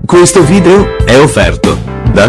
Questo video è offerto da...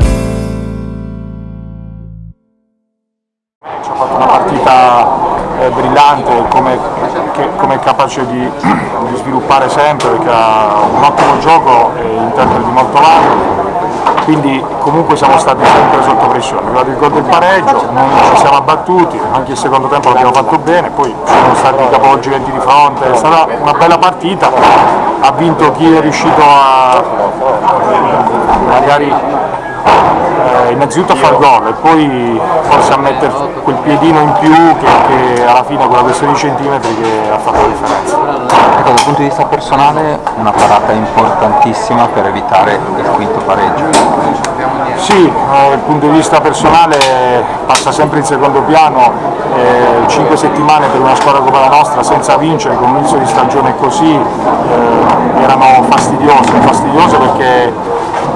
Ci ha fatto una partita brillante, come è capace di sviluppare sempre, perché ha un ottimo gioco e interpreti molto avanti, quindi comunque siamo stati sempre sotto pressione. È arrivato il gol del pareggio, non ci siamo abbattuti, anche il secondo tempo l'abbiamo fatto bene, poi ci sono stati i capovolgi venti di fronte, è stata una bella partita, ha vinto chi è riuscito a magari innanzitutto a far gol e poi forse a mettere quel piedino in più che alla fine quella questione di centimetri che ha fatto la differenza. Ecco, dal punto di vista personale una parata importantissima per evitare il quinto pareggio. Sì, dal punto di vista personale passa sempre in secondo piano, 5 settimane per una squadra come la nostra senza vincere, con un inizio di stagione così, erano fastidiose perché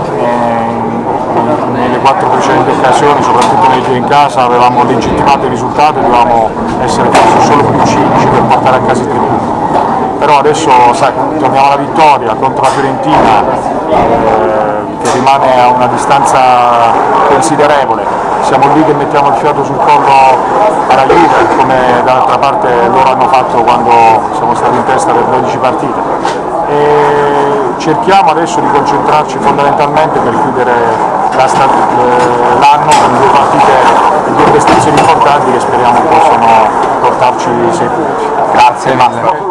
nelle 4 precedenti occasioni, soprattutto nei giochi in casa, avevamo legittimato il risultato e dovevamo essere forse solo più cinici per portare a casa i 3 punti. Però adesso sai, torniamo alla vittoria contro la Fiorentina, che rimane a una distanza considerevole. Siamo lì che mettiamo il fiato sul collo alla Juve, come dall'altra parte loro hanno fatto quando siamo stati in testa per 12 partite. E cerchiamo adesso di concentrarci fondamentalmente per chiudere l'anno con 2 partite e 2 prestazioni importanti che speriamo possano portarci 6 punti. Grazie.